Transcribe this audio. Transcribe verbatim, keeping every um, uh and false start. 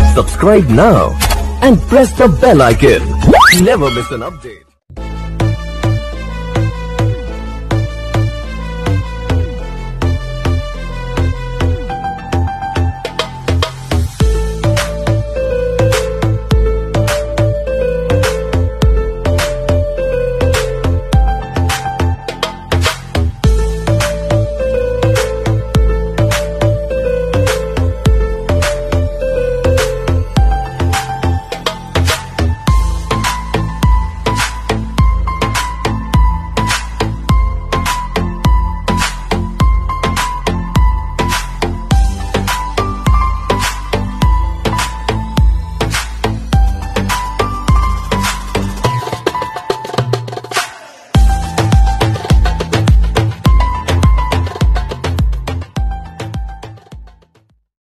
Subscribe now and press the bell icon. Never miss an update.